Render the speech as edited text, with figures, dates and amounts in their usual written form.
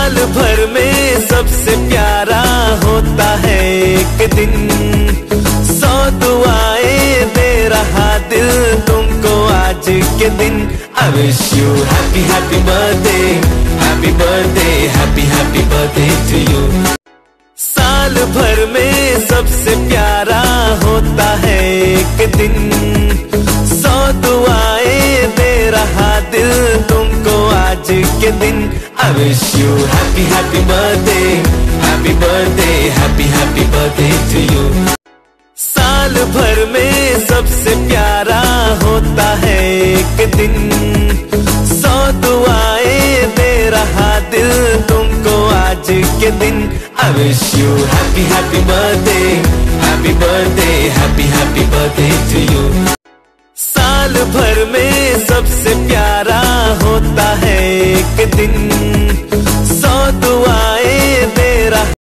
साल भर में सबसे प्यारा होता है एक दिन, 100 दुआएं दे रहा दिल तुमको आज के दिन। I wish you happy happy birthday, happy birthday, happy happy birthday to you। साल भर में सबसे प्यारा होता है एक दिन, 100 दुआएं दे रहा दिल तुमको आज के दिन। I wish you happy happy birthday, happy birthday, happy happy birthday to you। साल भर में सबसे प्यारा होता है एक दिन, 100 दुआएं दे रहा दिल तुमको आज के दिन। I wish you happy happy birthday, happy birthday, happy happy birthday to you। साल भर में सबसे प्यारा होता है एक दिन,